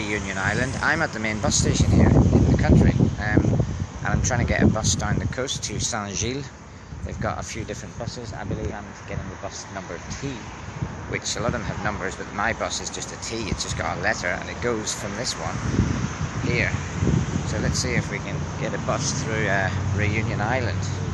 Reunion Island. I'm at the main bus station here in the country, and I'm trying to get a bus down the coast to Saint-Gilles. They've got a few different buses. I believe I'm getting the bus number T, which a lot of them have numbers, but my bus is just a T. It's just got a letter, and it goes from this one here. So let's see if we can get a bus through Reunion Island.